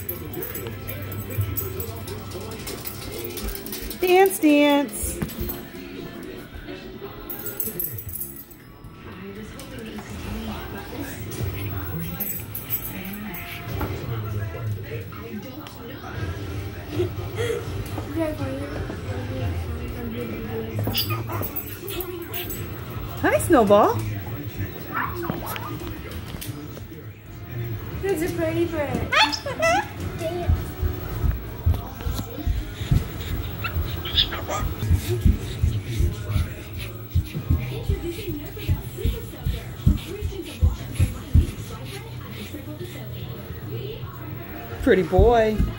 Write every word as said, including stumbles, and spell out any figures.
Dance, dance. Hi, Snowball. It's a pretty bird. Pretty boy.